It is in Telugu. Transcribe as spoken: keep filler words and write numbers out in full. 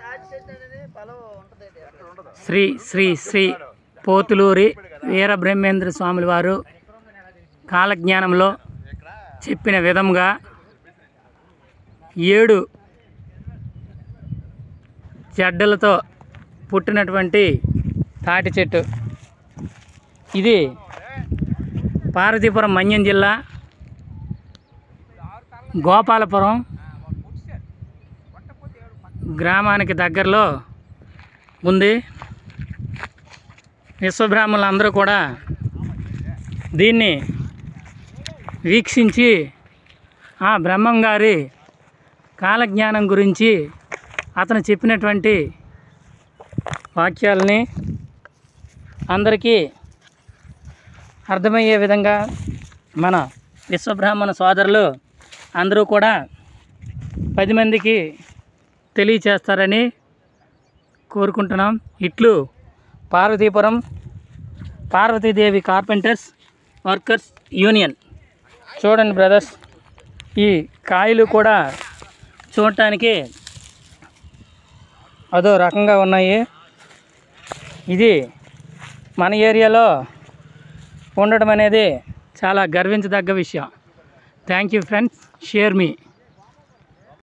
శ్రీ శ్రీ శ్రీ పోతులూరి వీరబ్రహ్మేంద్ర స్వాముల వారు కాలజ్ఞానంలో చెప్పిన విధంగా ఏడు చెడ్డలతో పుట్టినటువంటి తాటి చెట్టు ఇది పార్వతీపురం మన్యం జిల్లా గోపాలపురం గ్రామానికి దగ్గరలో ఉంది. విశ్వబ్రాహ్మణులందరూ కూడా దీన్ని వీక్షించి ఆ బ్రహ్మంగారి కాలజ్ఞానం గురించి అతను చెప్పినటువంటి వాక్యాలని అందరికీ అర్థమయ్యే విధంగా మన విశ్వబ్రాహ్మణ సోదరులు అందరూ కూడా పది మందికి తెలియచేస్తారని కోరుకుంటున్నాం. ఇట్లు Parvathipuram Parvathidevi carpenters workers union. చూడండి బ్రదర్స్, ఈ కాయలు కూడా చూడటానికి అదో రకంగా ఉన్నాయి. ఇది మన ఏరియాలో ఉండడం అనేది చాలా గర్వించదగ్గ విషయం. Thank you friends, share me.